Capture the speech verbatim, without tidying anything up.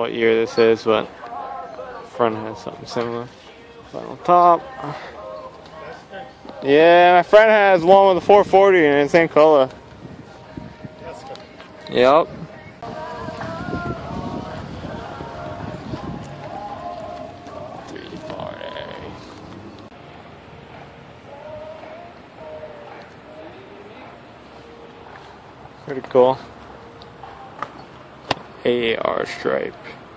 what year this is, but front has something similar. Final top. Yeah, my friend has one with a four forty in the same color. Yep. three forty. Pretty cool. A R stripe.